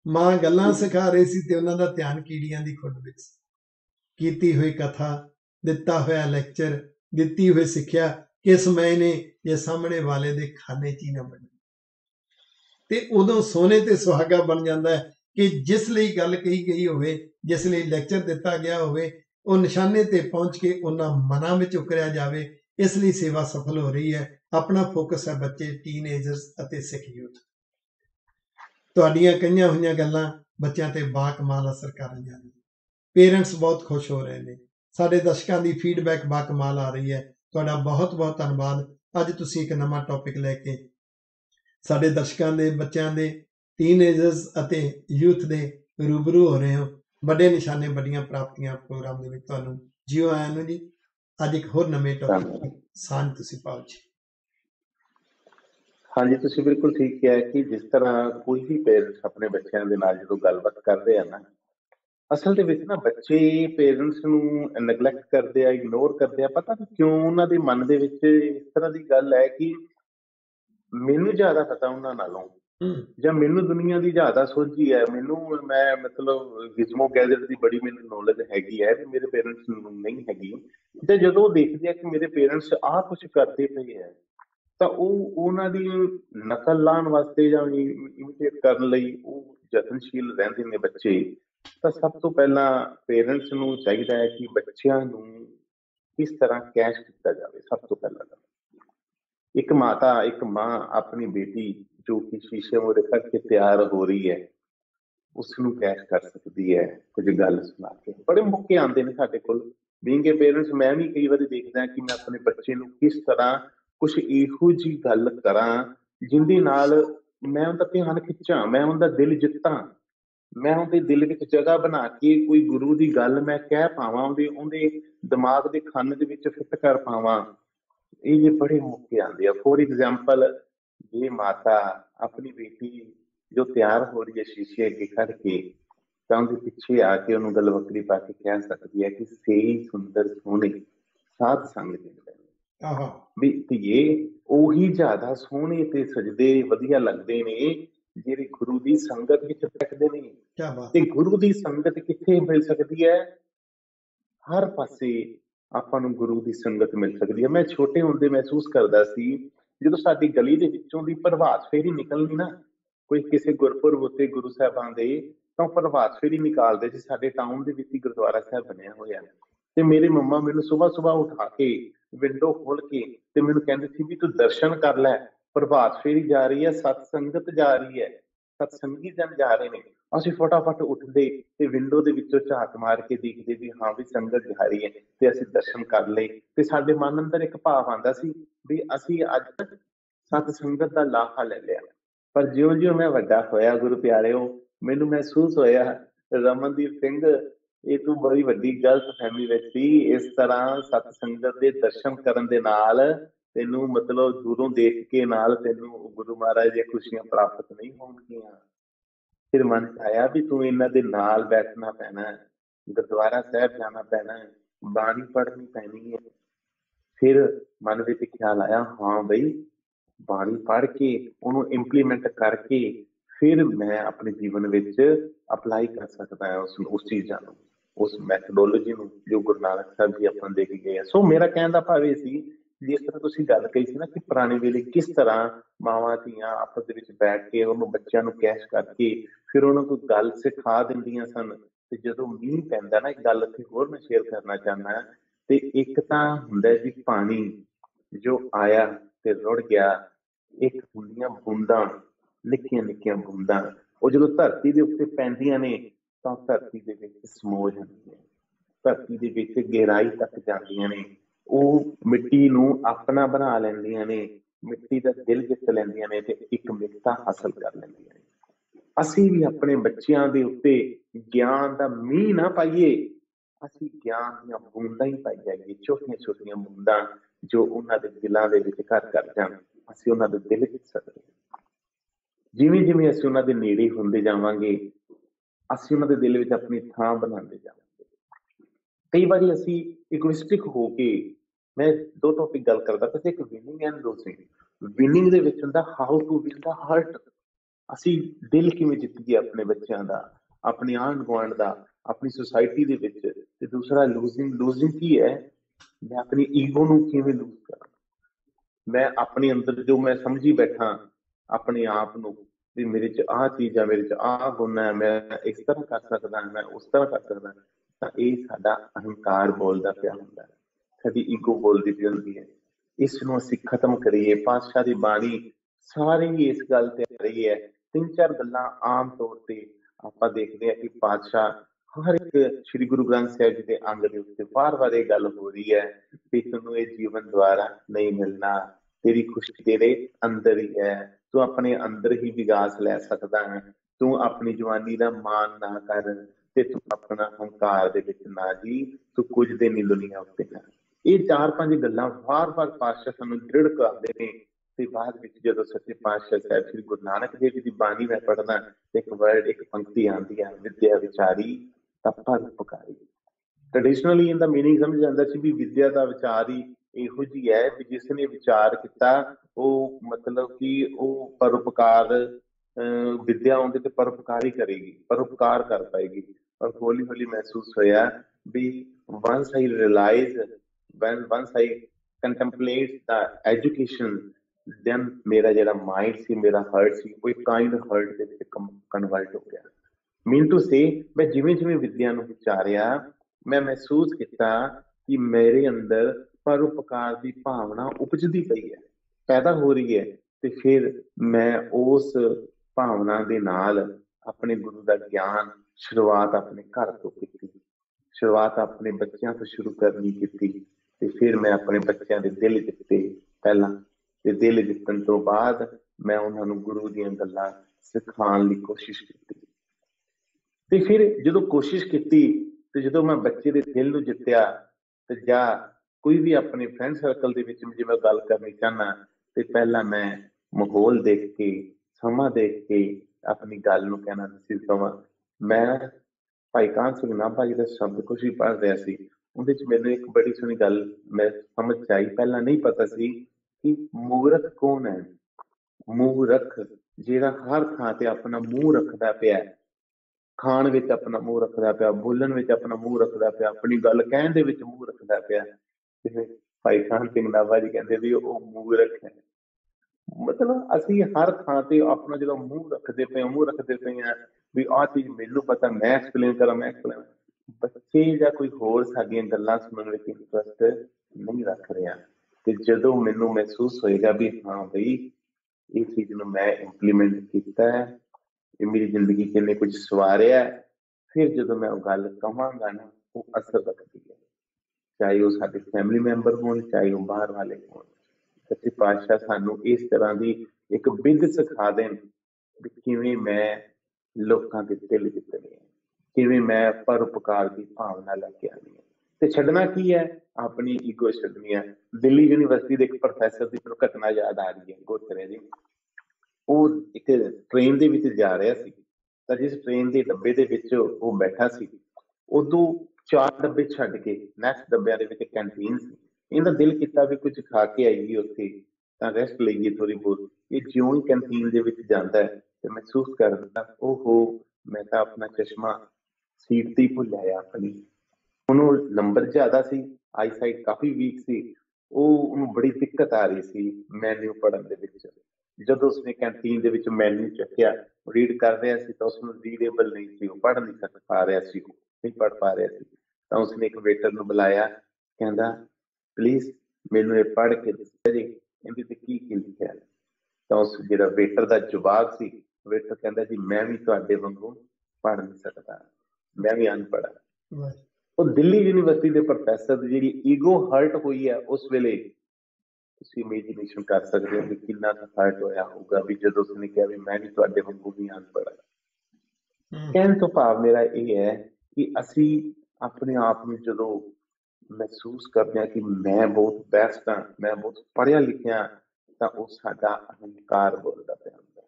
ਮਾਂ ਗੱਲਾਂ ਸਿਖਾ ਰਹੀ ਸੀ ਤੇ ਉਹਨਾਂ ਦਾ ਧਿਆਨ ਕੀੜੀਆਂ ਦੀ ਖੁੱਡ ਵਿੱਚ ਸੀ। ਕੀਤੀ ਹੋਈ ਕਥਾ, ਦਿੱਤਾ ਹੋਇਆ ਲੈਕਚਰ, ਦਿੱਤੀ ਹੋਈ ਸਿੱਖਿਆ ਕਿਸ ਮੈਨੇ ਜੇ ਸਾਹਮਣੇ ਵਾਲੇ ਦੇ ਖਾਨੇ 'ਚ ਹੀ ਨਾ ਬਣੇ। ਤੇ ਉਦੋਂ ਸੋਨੇ ਤੇ ਸੁਹਾਗਾ ਬਣ ਜਾਂਦਾ ਹੈ ਕਿ ਜਿਸ ਲਈ ਗੱਲ ਕਹੀ ਗਈ ਹੋਵੇ, ਜਿਸ ਲਈ ਲੈਕਚਰ ਦਿੱਤਾ ਗਿਆ ਹੋਵੇ, ਉਹ ਨਿਸ਼ਾਨੇ ਤੇ ਪਹੁੰਚ ਕੇ ਉਹਨਾਂ ਮਨਾਂ ਵਿੱਚ ਉਕਰਿਆ ਜਾਵੇ। ਇਸ ਲਈ ਸੇਵਾ ਸਫਲ ਹੋ ਰਹੀ ਹੈ। ਆਪਣਾ ਫੋਕਸ ਹੈ ਬੱਚੇ, ਟੀਨਏਜਰਸ ਅਤੇ ਸਿੱਖ ਯੂਥ। ਤੁਹਾਡੀਆਂ ਕਹੀਆਂ ਹੋਈਆਂ ਗੱਲਾਂ ਬੱਚਿਆਂ ਤੇ ਬਾਕਮਾਲ ਅਸਰ ਕਰ ਰਹੀਆਂ ਨੇ। ਪੇਰੈਂਟਸ ਬਹੁਤ ਖੁਸ਼ ਹੋ ਰਹੇ ਨੇ। ਸਾਡੇ ਦਰਸ਼ਕਾਂ ਦੀ ਫੀਡਬੈਕ ਬਾਕਮਾਲ ਆ ਰਹੀ ਹੈ। ਤੁਹਾਡਾ ਬਹੁਤ ਬਹੁਤ ਧੰਨਵਾਦ। ਅੱਜ ਤੁਸੀਂ ਇੱਕ ਨਵਾਂ ਟੌਪਿਕ ਲੈ ਕੇ ਸਾਡੇ ਦਰਸ਼ਕਾਂ ਦੇ, ਬੱਚਿਆਂ ਦੇ, ਟੀਨਏਜਰਸ ਅਤੇ ਯੂਥ ਦੇ ਰੂਬਰੂ ਹੋ ਰਹੇ ਹੋ। ਵੱਡੇ ਨਿਸ਼ਾਨੇ, ਵੱਡੀਆਂ ਪ੍ਰਾਪਤੀਆਂ ਪ੍ਰੋਗਰਾਮ ਦੇ ਵਿੱਚ ਤੁਹਾਨੂੰ ਜੀਓ ਆਇਆਂ ਨੂੰ ਜੀ। ਅੱਜ ਇੱਕ ਹੋਰ ਨਵੇਂ ਟੌਪਿਕ ਸਾਂਝ ਤੁਸੀਂ ਪਾਓ ਜੀ। ਹਾਂਜੀ, ਤੁਸੀਂ ਬਿਲਕੁਲ ਠੀਕ ਕਿਹਾ ਕਿ ਜਿਸ ਤਰ੍ਹਾਂ ਕੋਈ ਵੀ ਪੇਰੈਂਟਸ ਆਪਣੇ ਬੱਚਿਆਂ ਦੇ ਨਾਲ ਜਦੋਂ ਗੱਲਬਾਤ ਕਰਦੇ ਆ ਨਾ, ਅਸਲ ਦੇ ਵਿੱਚ ਨਾ ਬੱਚੇ ਪੇਰੈਂਟਸ ਨੂੰ ਨੈਗਲੈਕਟ ਕਰਦੇ ਆ, ਇਗਨੋਰ ਕਰਦੇ ਆ। ਪਤਾ ਨਹੀਂ ਕਿਉਂ ਉਹਨਾਂ ਦੇ ਮਨ ਦੇ ਵਿੱਚ ਇਸ ਤਰ੍ਹਾਂ ਦੀ ਗੱਲ ਹੈ ਕਿ ਮੈਨੂੰ ਜ਼ਿਆਦਾ ਪਤਾ ਉਹਨਾਂ ਨਾਲੋਂ, ਜਾਂ ਮੈਨੂੰ ਦੁਨੀਆ ਦੀ ਜ਼ਿਆਦਾ ਸੋਝੀ ਹੈ, ਮੈਨੂੰ ਮੈਂ ਮਤਲਬ ਗਿਜ਼ਮੋ ਗੈਜਟ ਦੀ ਬੜੀ ਮੈਨੂੰ ਨੌਲੇਜ ਹੈਗੀ ਹੈ, ਮੇਰੇ ਪੇਰੈਂਟਸ ਨੂੰ ਨਹੀਂ ਹੈਗੀ। ਤੇ ਜਦੋਂ ਉਹ ਦੇਖਦੇ ਆ ਕਿ ਮੇਰੇ ਪੇਰੈਂਟਸ ਆਹ ਕੁਛ ਕਰਦੇ ਪਏ ਹੈ, ਤਾਂ ਉਹ ਉਹਨਾਂ ਦੀ ਨਕਲ ਲਾਉਣ ਵਾਸਤੇ ਜਾਂ ਇਮੀਟੇਟ ਕਰਨ ਲਈ ਉਹ ਯਤਨਸ਼ੀਲ ਰਹਿੰਦੇ ਨੇ ਬੱਚੇ। ਤਾਂ ਸਭ ਤੋਂ ਪਹਿਲਾਂ ਪੇਰੈਂਟਸ ਨੂੰ ਚਾਹੀਦਾ ਹੈ ਕਿ ਬੱਚਿਆਂ ਨੂੰ ਕਿਸ ਤਰ੍ਹਾਂ ਕੈਸ਼ ਕੀਤਾ ਜਾਵੇ। ਸਭ ਤੋਂ ਪਹਿਲਾਂ ਤਾਂ ਇੱਕ ਮਾਤਾ, ਇੱਕ ਮਾਂ ਆਪਣੀ ਬੇਟੀ ਜੋ ਕਿ ਸ਼ੀਸ਼ੇ ਮੂਹਰੇ ਖੜ ਕੇ ਤਿਆਰ ਹੋ ਰਹੀ ਹੈ, ਉਸ ਨੂੰ ਕੈਸ਼ ਕਰ ਸਕਦੀ ਹੈ ਕੁਝ ਗੱਲ ਸੁਣਾ ਕੇ। ਬੜੇ ਮੌਕੇ ਆਉਂਦੇ ਨੇ ਸਾਡੇ ਕੋਲ। ਬੀਇੰਗ ਏ ਪੇਰੈਂਟਸ, ਮੈਂ ਵੀ ਕਈ ਵਾਰੀ ਦੇਖਦਾ ਕਿ ਮੈਂ ਆਪਣੇ ਬੱਚੇ ਨੂੰ ਕਿਸ ਤਰ੍ਹਾਂ ਕੁਛ ਇਹੋ ਜਿਹੀ ਗੱਲ ਕਰਾਂ ਜਿਹਦੇ ਨਾਲ ਮੈਂ ਉਹਦਾ ਧਿਆਨ ਖਿੱਚਾਂ, ਮੈਂ ਉਹਦਾ ਦਿਲ ਜਿੱਤਾਂ, ਮੈਂ ਉਹਦੇ ਦਿਲ ਵਿੱਚ ਜਗ੍ਹਾ ਬਣਾ ਕੇ ਕੋਈ ਗੁਰੂ ਦੀ ਗੱਲ ਮੈਂ ਕਹਿ ਪਾਵਾਂ, ਉਹਦੇ ਉਹਦੇ ਦਿਮਾਗ ਦੇ ਖੰਨ ਦੇ ਵਿੱਚ ਫਿੱਟ ਕਰ ਪਾਵਾਂ। ਇਹ ਜੇ ਬੜੇ ਮੌਕੇ ਆਉਂਦੇ ਆ। ਫੋਰ ਐਗਜ਼ਾਮਪਲ, ਜੇ ਮਾਤਾ ਆਪਣੀ ਬੇਟੀ ਜੋ ਤਿਆਰ ਹੋ ਰਹੀ ਹੈ ਸ਼ੀਸ਼ੇ ਅੱਗੇ ਖੜ ਕੇ, ਤਾਂ ਉਹਦੇ ਪਿੱਛੇ ਆ ਕੇ ਉਹਨੂੰ ਗਲਵੱਕੜੀ ਪਾ ਕੇ ਕਹਿ ਸਕਦੀ ਹੈ ਕਿ ਸਹੀ ਸੁੰਦਰ ਸੋਹਣੇ ਸਾਧ ਸੰਗ ਦੇ ਵੀ ਧੀਏ, ਉਹੀ ਜ਼ਿਆਦਾ ਸੋਹਣੇ ਤੇ ਸਜਦੇ ਵਧੀਆ ਲੱਗਦੇ ਨੇ ਜਿਹੜੇ ਗੁਰੂ ਦੀ ਸੰਗਤ ਵਿੱਚ ਬੈਠਦੇ ਨੇ। ਤੇ ਗੁਰੂ ਦੀ ਸੰਗਤ ਕਿੱਥੇ ਮਿਲ ਸਕਦੀ ਹੈ? ਹਰ ਪਾਸੇ ਆਪਾਂ ਨੂੰ ਗੁਰੂ ਦੀ ਸੰਗਤ ਮਿਲ ਸਕਦੀ ਹੈ। ਮੈਂ ਛੋਟੇ ਹੁੰਦੇ ਮਹਿਸੂਸ ਕਰਦਾ ਸੀ, ਜਦੋਂ ਸਾਡੀ ਗਲੀ ਦੇ ਵਿੱਚੋਂ ਦੀ ਪ੍ਰਭਾਤ ਫੇਰੀ ਨਿਕਲਣੀ ਨਾ, ਕੋਈ ਕਿਸੇ ਗੁਰਪੁਰਬ ਉੱਤੇ ਗੁਰੂ ਸਾਹਿਬਾਂ ਦੇ, ਤਾਂ ਪ੍ਰਭਾਤ ਫੇਰੀ ਨਿਕਾਲਦੇ ਸੀ। ਸਾਡੇ ਟਾਊਨ ਦੇ ਵਿੱਚ ਹੀ ਗੁਰਦੁਆਰਾ ਸਾਹਿਬ ਬਣਿਆ ਹੋਇਆ, ਤੇ ਮੇਰੀ ਮੰਮਾ ਮੈਨੂੰ ਸੁਬਾਹ ਸੁਬਾਹ ਉਠਾ ਕੇ ਵਿੰਡੋ ਖੋਲ ਕੇ ਤੇ ਮੈਨੂੰ ਕਹਿੰਦੇ ਸੀ ਵੀ ਤੂੰ ਦਰਸ਼ਨ ਕਰ ਲੈ, ਪ੍ਰਭਾਤ ਫੇਰੀ ਜਾ ਰਹੀ ਹੈ, ਸਤ ਸੰਗਤ ਜਾ ਰਹੀ ਹੈ, ਸਤ ਸੰਗੀ ਜਨ ਜਾ ਰਹੇ ਨੇ। ਅਸੀਂ ਫਟਾਫਟ ਉੱਠਦੇ ਤੇ ਵਿੰਡੋ ਦੇ ਵਿੱਚੋਂ ਝਾਤ ਮਾਰ ਕੇ ਦੇਖਦੇ ਵੀ ਹਾਂ ਵੀ ਸੰਗਤ ਜਾ ਰਹੀ ਹੈ, ਤੇ ਅਸੀਂ ਦਰਸ਼ਨ ਕਰ ਲਏ। ਤੇ ਸਾਡੇ ਮਨ ਅੰਦਰ ਇੱਕ ਭਾਵ ਆਉਂਦਾ ਸੀ ਵੀ ਅਸੀਂ ਅੱਜ ਸਤ ਸੰਗਤ ਦਾ ਲਾਹਾ ਲੈ ਲਿਆ। ਪਰ ਜਿਉਂ ਜਿਉਂ ਮੈਂ ਵੱਡਾ ਹੋਇਆ ਗੁਰੂ ਪਿਆਰਿਓ, ਮੈਨੂੰ ਮਹਿਸੂਸ ਹੋਇਆ ਰਮਨਦੀਪ ਸਿੰਘ, ਇਹ ਤੂੰ ਬੜੀ ਵੱਡੀ ਗਲਤ ਫਹਿਮੀ ਵਿੱਚ ਸੀ। ਇਸ ਤਰ੍ਹਾਂ ਸਤ ਸੰਗਤ ਦੇ ਦਰਸ਼ਨ ਕਰਨ ਦੇ ਨਾਲ ਤੈਨੂੰ ਮਤਲਬ ਦੂਰੋਂ ਦੇਖ ਕੇ ਨਾਲ ਤੈਨੂੰ ਗੁਰੂ ਮਹਾਰਾਜ ਦੀਆਂ ਖੁਸ਼ੀਆਂ ਪ੍ਰਾਪਤ ਨਹੀਂ ਹੋਣਗੀਆਂ। ਫਿਰ ਮਨ ਚ ਆਇਆ ਵੀ ਤੂੰ ਇਹਨਾਂ ਦੇ ਨਾਲ ਬੈਠਣਾ ਪੈਣਾ, ਗੁਰਦੁਆਰਾ ਸਾਹਿਬ ਜਾਣਾ ਪੈਣਾ, ਬਾਣੀ ਪੜ੍ਹਨੀ ਪੈਣੀ ਹੈ। ਫਿਰ ਮਨ ਵਿੱਚ ਖਿਆਲ ਆਇਆ, ਹਾਂ ਬਈ ਬਾਣੀ ਪੜ੍ਹ ਕੇ ਉਹਨੂੰ ਇੰਪਲੀਮੈਂਟ ਕਰਕੇ ਫਿਰ ਮੈਂ ਆਪਣੇ ਜੀਵਨ ਵਿੱਚ ਅਪਲਾਈ ਕਰ ਸਕਦਾ ਹਾਂ ਉਸ ਉਸ ਚੀਜ਼ਾਂ ਨੂੰ, ਉਸ ਮੈਥਡੋਲੋਜੀ ਨੂੰ ਜੋ ਗੁਰੂ ਨਾਨਕ ਸਾਹਿਬ ਜੀ ਆਪਾਂ ਦੇ ਕੇ ਗਏ ਆ। ਸੋ ਮੇਰਾ ਕਹਿਣ ਦਾ ਭਾਵ ਇਹ ਸੀ, ਜਿਸ ਤਰ੍ਹਾਂ ਤੁਸੀਂ ਗੱਲ ਕਹੀ ਸੀ ਨਾ ਕਿ ਪੁਰਾਣੇ ਵੇਲੇ ਕਿਸ ਤਰ੍ਹਾਂ ਮਾਵਾਂ ਧੀਆਂ ਆਪਸ ਦੇ ਵਿੱਚ ਬੈਠ ਕੇ ਉਹਨੂੰ ਬੱਚਿਆਂ ਨੂੰ ਕੈਸ਼ ਕਰਕੇ ਫਿਰ ਉਹਨਾਂ ਨੂੰ ਗੱਲ ਸਿਖਾ ਦਿੰਦੀਆਂ ਸਨ। ਤੇ ਜਦੋਂ ਮੀਂਹ ਪੈਂਦਾ ਨਾ, ਇੱਕ ਗੱਲ ਇੱਥੇ ਹੋਰ ਮੈਂ ਸ਼ੇਅਰ ਕਰਨਾ ਚਾਹੁੰਦਾ, ਤੇ ਇੱਕ ਤਾਂ ਹੁੰਦਾ ਜੀ ਪਾਣੀ ਜੋ ਆਇਆ ਤੇ ਰੁੜ ਗਿਆ, ਇੱਕ ਹੁੰਦੀਆਂ ਬੂੰਦਾਂ, ਨਿੱਕੀਆਂ ਨਿੱਕੀਆਂ ਬੂੰਦਾਂ, ਉਹ ਜਦੋਂ ਧਰਤੀ ਦੇ ਉੱਤੇ ਪੈਂਦੀਆਂ ਨੇ ਤਾਂ ਧਰਤੀ ਦੇ ਵਿੱਚ ਸਮੋ ਜਾਂਦੀਆਂ, ਧਰਤੀ ਦੇ ਵਿੱਚ ਗਹਿਰਾਈ ਤੱਕ ਜਾਂਦੀਆਂ ਨੇ, ਉਹ ਮਿੱਟੀ ਨੂੰ ਆਪਣਾ ਬਣਾ ਲੈਂਦੀਆਂ ਨੇ, ਮਿੱਟੀ ਦਾ ਦਿਲ ਜਿੱਤ ਲੈਂਦੀਆਂ ਨੇ ਤੇ ਇੱਕ ਮਿੱਠਾ ਹਾਸਲ ਕਰ ਲੈਂਦੀਆਂ ਨੇ। ਅਸੀਂ ਵੀ ਆਪਣੇ ਬੱਚਿਆਂ ਦੇ ਉੱਤੇ ਗਿਆਨ ਦਾ ਮੀਂਹ ਨਾ ਪਾਈਏ, ਅਸੀਂ ਗਿਆਨ ਦੀਆਂ ਬੂੰਦਾਂ ਹੀ ਪਾਈ ਜਾਈਏ, ਛੋਟੀਆਂ ਛੋਟੀਆਂ ਬੂੰਦਾਂ ਜੋ ਉਹਨਾਂ ਦੇ ਦਿਲਾਂ ਦੇ ਵਿੱਚ ਘਰ ਕਰ ਜਾਣ। ਅਸੀਂ ਉਹਨਾਂ ਦੇ ਦਿਲ ਜਿੱਤ ਸਕਦੇ। ਜਿਵੇਂ ਜਿਵੇਂ ਅਸੀਂ ਉਹਨਾਂ ਦੇ ਨੇੜੇ ਹੁੰਦੇ ਜਾਵਾਂਗੇ, ਅਸੀਂ ਉਹਨਾਂ ਦੇ ਦਿਲ ਵਿੱਚ ਆਪਣੀ ਥਾਂ ਬਣਾਉਂਦੇ ਜਾਵਾਂਗੇ। ਕਈ ਵਾਰੀ ਅਸੀਂ ਇਗੋਇਸਟਿਕ ਹੋ ਕੇ, ਮੈਂ ਦੋ ਟੌਪਿਕ ਗੱਲ ਕਰਦਾ ਪਿਆ, ਇੱਕ ਵਿਨਿੰਗ ਐਂਡ ਲੂਜ਼ਿੰਗ। ਵਿਨਿੰਗ ਦੇ ਵਿੱਚ ਹੁੰਦਾ ਹਾਊ ਟੂ ਵਿਨ ਦਾ ਹਾਰਟ, ਅਸੀਂ ਦਿਲ ਕਿਵੇਂ ਜਿੱਤੀਏ ਆਪਣੇ ਬੱਚਿਆਂ ਦਾ, ਆਪਣੇ ਆਂਢ ਗੁਆਂਢ ਦਾ, ਆਪਣੀ ਸੁਸਾਇਟੀ ਦੇ ਵਿੱਚ। ਤੇ ਦੂਸਰਾ ਲੂਜ਼ਿੰਗ ਲੂਜ਼ਿੰਗ ਕੀ ਹੈ, ਮੈਂ ਆਪਣੀ ਈਗੋ ਨੂੰ ਕਿਵੇਂ ਲੂਜ਼ ਕਰਾਂ। ਮੈਂ ਆਪਣੇ ਅੰਦਰ ਜੋ ਮੈਂ ਸਮਝੀ ਬੈਠਾ ਆਪਣੇ ਆਪ ਨੂੰ ਵੀ ਮੇਰੇ ਚ ਆਹ ਚੀਜ਼ ਆ, ਮੇਰੇ ਚ ਆਹ ਗੁਣ ਹੈ, ਮੈਂ ਇਸ ਤਰ੍ਹਾਂ ਕਰ ਸਕਦਾ, ਮੈਂ ਉਸ ਤਰ੍ਹਾਂ ਕਰ ਸਕਦਾ, ਤਾਂ ਇਹ ਸਾਡਾ ਅਹੰਕਾਰ ਬੋਲਦਾ ਪਿਆ ਹੁੰਦਾ ਹੈ, ਸਾਡੀ ਈਗੋ ਬੋਲਦੀ ਪਈ ਹੁੰਦੀ ਹੈ। ਇਸ ਨੂੰ ਅਸੀਂ ਖਤਮ ਕਰੀਏ। ਪਾਤਸ਼ਾਹ ਦੀ ਬਾਣੀ ਸਾਰੇ ਹੀ ਇਸ ਗੱਲ ਤੇ ਆ ਰਹੀ ਹੈ। ਤਿੰਨ ਚਾਰ ਗੱਲਾਂ ਆਮ ਤੌਰ ਤੇ ਆਪਾਂ ਦੇਖਦੇ ਹਾਂ ਕਿ ਪਾਤਸ਼ਾਹ ਹਰ ਇੱਕ ਸ੍ਰੀ ਗੁਰੂ ਗ੍ਰੰਥ ਸਾਹਿਬ ਜੀ ਦੇ ਅੰਗ ਦੇ ਉੱਤੇ ਵਾਰ ਵਾਰ ਇਹ ਗੱਲ ਹੋ ਰਹੀ ਹੈ ਵੀ ਤੈਨੂੰ ਇਹ ਜੀਵਨ ਦੁਆਰਾ ਨਹੀਂ ਮਿਲਣਾ, ਤੇਰੀ ਖੁਸ਼ੀ ਤੇਰੇ ਅੰਦਰ ਹੀ ਹੈ, ਤੂੰ ਆਪਣੇ ਅੰਦਰ ਹੀ ਵਿਕਾਸ ਲੈ ਸਕਦਾ ਹੈ, ਤੂੰ ਆਪਣੀ ਜਵਾਨੀ ਦਾ ਮਾਣ ਨਾ ਕਰ ਤੇ ਤੂੰ ਆਪਣਾ ਹੰਕਾਰ ਦੇ ਵਿੱਚ ਨਾ ਜੀ, ਤੂੰ ਕੁਝ ਦਿਨ ਹੀ ਦੁਨੀਆ ਉੱਤੇ ਹੈ। ਇਹ ਚਾਰ ਪੰਜ ਗੱਲਾਂ ਵਾਰ ਵਾਰ ਪਾਤਸ਼ਾਹ ਸਾਨੂੰ ਦ੍ਰਿੜ ਕਰਾਉਂਦੇ ਨੇ। ਤੇ ਬਾਅਦ ਵਿੱਚ ਜਦੋਂ ਸੱਚੇ ਪਾਤਸ਼ਾਹ ਸਾਹਿਬ ਸ੍ਰੀ ਗੁਰੂ ਨਾਨਕ ਦੇਵ ਜੀ ਦੀ ਬਾਣੀ ਮੈਂ ਪੜ੍ਹਦਾ, ਇੱਕ ਵਰਡ ਇੱਕ ਪੰਕਤੀ ਆਉਂਦੀ ਹੈ, ਵਿਦਿਆ ਵਿਚਾਰੀ ਤਾਂ ਪਰਉਪਕਾਰੀ। ਟ੍ਰੈਡੀਸ਼ਨਲੀ ਇਹਦਾ ਮੀਨਿੰਗ ਸਮਝ ਜਾਂਦਾ ਸੀ ਵੀ ਵਿਦਿਆ ਦਾ ਵਿਚਾਰ ਹੀ ਇਹੋ ਜਿਹੀ ਹੈ ਵੀ ਜਿਸ ਨੇ ਵਿਚਾਰ ਕੀਤਾ ਉਹ ਮਤਲਬ ਕਿ ਉਹ ਪਰਉਪਕਾਰ ਅਹ ਵਿਦਿਆ ਆਉਂਦੀ ਤੇ ਪਰਉਪਕਾਰ ਹੀ ਕਰੇਗੀ, ਪਰਉਪਕਾਰ ਕਰ ਪਾਏਗੀ। ਪਰ ਹੌਲੀ ਹੌਲੀ ਮਹਿਸੂਸ ਹੋਇਆ ਵੀ once I realize, when once I contemplate the education, then ਮੇਰਾ ਜਿਹੜਾ ਮਾਈਂਡ ਸੀ, ਮੇਰਾ ਹਰਟ ਸੀ, ਉਹ ਇੱਕ ਕਾਈਂਡ ਹਰਟ ਦੇ ਵਿੱਚ ਕਨਵਰਟ ਹੋ ਗਿਆ। ਮੀਨ ਟੂ ਸੇ, ਮੈਂ ਜਿਵੇਂ ਜਿਵੇਂ ਵਿਦਿਆ ਨੂੰ ਵਿਚਾਰਿਆ ਮੈਂ ਮਹਿਸੂਸ ਕੀਤਾ ਕਿ ਮੇਰੇ ਅੰਦਰ ਪਰਉਪਕਾਰ ਦੀ ਭਾਵਨਾ ਉਪਜਦੀ ਪਈ ਹੈ, ਪੈਦਾ ਹੋ ਰਹੀ ਹੈ। ਤੇ ਫਿਰ ਮੈਂ ਉਸ ਭਾਵਨਾ ਦੇ ਨਾਲ ਆਪਣੇ ਗੁਰੂ ਦਾ ਗਿਆਨ ਸ਼ੁਰੂਆਤ ਆਪਣੇ ਘਰ ਤੋਂ ਕੀਤੀ, ਸ਼ੁਰੂਆਤ ਆਪਣੇ ਬੱਚਿਆਂ ਤੋਂ ਸ਼ੁਰੂ ਕਰਨੀ ਕੀਤੀ। ਤੇ ਫਿਰ ਮੈਂ ਆਪਣੇ ਬੱਚਿਆਂ ਦੇ ਦਿਲ ਜਿੱਤੇ ਪਹਿਲਾਂ, ਤੇ ਦਿਲ ਜਿੱਤਣ ਤੋਂ ਬਾਅਦ ਮੈਂ ਉਹਨਾਂ ਨੂੰ ਗੁਰੂ ਦੀਆਂ ਗੱਲਾਂ ਸਿਖਾਉਣ ਲਈ ਕੋਸ਼ਿਸ਼ ਕੀਤੀ। ਤੇ ਫਿਰ ਜਦੋਂ ਕੋਸ਼ਿਸ਼ ਕੀਤੀ ਤੇ ਜਦੋਂ ਮੈਂ ਬੱਚੇ ਦੇ ਦਿਲ ਨੂੰ ਜਿੱਤਿਆ, ਤੇ ਜਾਂ ਕੋਈ ਵੀ ਆਪਣੇ ਫਰੈਂਡ ਸਰਕਲ ਦੇ ਵਿੱਚ ਜੇ ਮੈਂ ਗੱਲ ਕਰਨੀ ਚਾਹੁੰਦਾ ਤੇ ਪਹਿਲਾਂ ਮੈਂ ਮਾਹੌਲ ਦੇਖ ਕੇ, ਸਮਾਂ ਦੇਖ ਕੇ ਆਪਣੀ ਗੱਲ ਨੂੰ ਕਹਿਣਾ ਨਸੀਬ ਕਵਾਂ। ਮੈਂ ਭਾਈ ਕਾਹਨ ਸਿੰਘ ਨਾਭਾ ਜੀ ਦਾ ਸ਼ਬਦਕੋਸ਼ ਵੀ ਪੜ੍ਹ ਰਿਹਾ ਸੀ, ਉਹਦੇ ਚ ਮੈਨੂੰ ਇੱਕ ਬੜੀ ਸੋਹਣੀ ਗੱਲ ਮੈਂ ਸਮਝ ਚ ਆਈ, ਪਹਿਲਾਂ ਨਹੀਂ ਪਤਾ ਸੀ ਕਿ ਮੂਰਖ ਕੌਣ ਹੈ। ਮੂਰਖ ਜਿਹੜਾ ਹਰ ਥਾਂ ਤੇ ਆਪਣਾ ਮੂੰਹ ਰੱਖਦਾ ਪਿਆ, ਖਾਣ ਵਿੱਚ ਆਪਣਾ ਮੂੰਹ ਰੱਖਦਾ ਪਿਆ, ਬੋਲਣ ਵਿੱਚ ਆਪਣਾ ਮੂੰਹ ਰੱਖਦਾ ਪਿਆ, ਆਪਣੀ ਗੱਲ ਕਹਿਣ ਦੇ ਵਿੱਚ ਮੂੰਹ ਰੱਖਦਾ ਪਿਆ। ਤੇ ਭਾਈ ਕਾਹਨ ਸਿੰਘ ਨਾਭਾ ਜੀ ਕਹਿੰਦੇ ਵੀ ਉਹ ਮੂਰਖ ਹੈ। ਮਤਲਬ ਅਸੀਂ ਹਰ ਥਾਂ ਤੇ ਆਪਣਾ ਜਦੋਂ ਮੂੰਹ ਰੱਖਦੇ ਪਏ ਮੂੰਹ ਰੱਖਦੇ ਪਏ ਆ ਵੀ ਆਹ ਚੀਜ਼ ਮੈਨੂੰ ਪਤਾ, ਮੈਂ ਐਕਸਪਲੇਨ ਕਰਾਂ, ਮੈਂ ਐਕਸਪਲੇਨ। ਬੱਚੇ ਜਾਂ ਕੋਈ ਹੋਰ ਸਾਡੀਆਂ ਗੱਲਾਂ ਸੁਣਨ ਵਿੱਚ ਇੰਟਰਸਟ ਨਹੀਂ ਰੱਖ ਰਿਹਾ। ਤੇ ਜਦੋਂ ਮੈਨੂੰ ਮਹਿਸੂਸ ਹੋਏਗਾ ਵੀ ਹਾਂ ਬਈ ਇਹ ਚੀਜ਼ ਨੂੰ ਮੈਂ ਇੰਪਲੀਮੈਂਟ ਕੀਤਾ ਹੈ, ਇਹ ਮੇਰੀ ਜ਼ਿੰਦਗੀ ਕਿੰਨੇ ਕੁਝ ਸਵਾਰਿਆ, ਫਿਰ ਜਦੋਂ ਮੈਂ ਉਹ ਗੱਲ ਕਵਾਂਗਾ ਨਾ ਉਹ ਅਸਰ ਰੱਖਦੀ ਹੈ, ਚਾਹੇ ਉਹ ਸਾਡੇ ਫੈਮਿਲੀ ਮੈਂਬਰ ਹੋਣ, ਚਾਹੇ ਉਹ ਬਾਹਰ ਵਾਲੇ ਹੋਣ। ਸੱਚੇ ਪਾਤਸ਼ਾਹ ਸਾਨੂੰ ਇਸ ਤਰ੍ਹਾਂ ਦੀ ਇੱਕ ਬਿੰਦ ਸਿਖਾ ਦੇਣ ਵੀ ਕਿਵੇਂ ਮੈਂ ਲੋਕਾਂ ਦੇ ਦਿਲ ਜਿੱਤਣੇ ਹੈ, ਕਿਵੇਂ ਮੈਂ ਪਰਉਪਕਾਰ ਦੀ ਭਾਵਨਾ ਲੈ ਕੇ ਆਉਣੀ ਹੈ। ਤੇ ਛੱਡਣਾ ਕੀ ਹੈ, ਆਪਣੀ ਈਗੋ ਛੱਡਣੀ ਹੈ। ਦਿੱਲੀ ਯੂਨੀਵਰਸਿਟੀ ਦੇ ਇੱਕ ਪ੍ਰੋਫੈਸਰ ਦੀ ਮੈਨੂੰ ਘਟਨਾ ਯਾਦ ਆ ਰਹੀ ਹੈ, ਗੋਤਰੇ ਦੀ। ਉਹ ਇੱਕ ਟ੍ਰੇਨ ਦੇ ਵਿੱਚ ਜਾ ਰਿਹਾ ਸੀ, ਤਾਂ ਜਿਸ ਟ੍ਰੇਨ ਦੇ ਡੱਬੇ ਦੇ ਵਿੱਚ ਉਹ ਬੈਠਾ ਸੀ, ਉਦੋਂ ਚਾਰ ਡੱਬੇ ਛੱਡ ਕੇ ਨੈਕਸਟ ਡੱਬਿਆਂ ਦੇ ਵਿੱਚ ਕੈਂਟੀਨ ਸੀ। ਇਹਦਾ ਦਿਲ ਕੀਤਾ ਵੀ ਕੁਝ ਖਾ ਕੇ ਆਈਏ ਉੱਥੇ, ਤਾਂ ਰੈਸਟ ਲਈਏ ਥੋੜੀ ਬਹੁਤ। ਇਹ ਜਿਉਂ ਹੀ ਕੈਂਟੀਨ ਦੇ ਵਿੱਚ ਜਾਂਦਾ ਹੈ ਤੇ ਮਹਿਸੂਸ ਕਰਦਾ, ਓਹੋ ਮੈਂ ਤਾਂ ਆਪਣਾ ਚਸ਼ਮਾ ਸੀਟ ਤੇ ਹੀ ਭੁੱਲਿਆ ਆਪਣੀ। ਉਹਨੂੰ ਨੰਬਰ ਜ਼ਿਆਦਾ ਸੀ, ਆਈ ਸਾਈਟ ਕਾਫੀ ਵੀਕ ਸੀ, ਉਹ ਉਹਨੂੰ ਬੜੀ ਦਿੱਕਤ ਆ ਰਹੀ ਸੀ ਮੈਨਿਊ ਪੜ੍ਹਨ ਦੇ ਵਿੱਚ। ਜਦੋਂ ਉਸਨੇ ਕੈਂਟੀਨ ਦੇ ਵਿੱਚ ਮੈਨਿਊ ਚੱਕਿਆ, ਰੀਡ ਕਰ ਰਿਹਾ ਸੀ ਤਾਂ ਉਸਨੂੰ ਰੀਡੇਬਲ ਨਹੀਂ ਸੀ, ਉਹ ਪੜ੍ਹ ਨਹੀਂ ਸਕ ਪਾ ਰਿਹਾ ਸੀ, ਉਹ ਨਹੀਂ ਪੜ੍ਹ ਪਾ ਰਿਹਾ ਸੀ। ਤਾਂ ਉਸਨੇ ਇੱਕ ਵੇਟਰ ਨੂੰ ਬੁਲਾਇਆ, ਕਹਿੰਦਾ ਪਲੀਜ਼ ਮੈਨੂੰ ਇਹ ਪੜ੍ਹ ਕੇ ਦੱਸਿਆ ਜੀ ਇਹਦੇ ਤੇ ਕੀ ਕੀ ਲਿਖਿਆ। ਤਾਂ ਉਸ ਜਿਹੜਾ ਵੇਟਰ ਦਾ ਜਵਾਬ ਸੀ, ਵੇਟਰ ਕਹਿੰਦਾ ਜੀ ਮੈਂ ਵੀ ਤੁਹਾਡੇ ਵਾਂਗੂ ਪੜ੍ਹ ਨਹੀਂ ਸਕਦਾ, ਮੈਂ ਵੀ ਅਨਪੜ੍ਹ ਹਾਂ। ਉਹ ਦਿੱਲੀ ਯੂਨੀਵਰਸਿਟੀ ਦੇ ਪ੍ਰੋਫੈਸਰ ਦੀ ਜਿਹੜੀ ਈਗੋ ਹਰਟ ਹੋਈ ਹੈ ਉਸ ਵੇਲੇ, ਤੁਸੀਂ ਇਮੇਜਿਨੇਸ਼ਨ ਕਰ ਸਕਦੇ ਹੋ ਕਿ ਕਿੰਨਾ ਕੁ ਹਰਟ ਹੋਇਆ ਹੋਊਗਾ ਵੀ ਜਦੋਂ ਉਸਨੇ ਕਿਹਾ ਵੀ ਮੈਂ ਵੀ ਤੁਹਾਡੇ ਵਾਂਗੂ ਵੀ ਅਨਪੜ੍ਹ ਹਾਂ। ਕਹਿਣ ਤੋਂ ਭਾਵ ਮੇਰਾ ਇਹ ਹੈ ਕਿ ਅਸੀਂ ਆਪਣੇ ਆਪ ਨੂੰ ਜਦੋਂ ਮਹਿਸੂਸ ਕਰਦੇ ਹਾਂ ਕਿ ਮੈਂ ਬਹੁਤ ਬੈਸਟ ਹਾਂ, ਮੈਂ ਬਹੁਤ ਪੜ੍ਹਿਆ ਲਿਖਿਆ, ਤਾਂ ਉਹ ਸਾਡਾ ਅਹੰਕਾਰ ਬੋਲਦਾ ਪਿਆ ਹੁੰਦਾ,